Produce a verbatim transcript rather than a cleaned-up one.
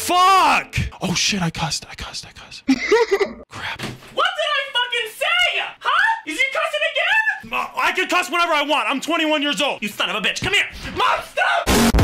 Fuck! Oh shit, I cussed, I cussed, I cussed. Crap. What did I fucking say? Huh? Is you cussing again? Uh, I can cuss whenever I want. I'm twenty-one years old. You son of a bitch. Come here. Mom, stop!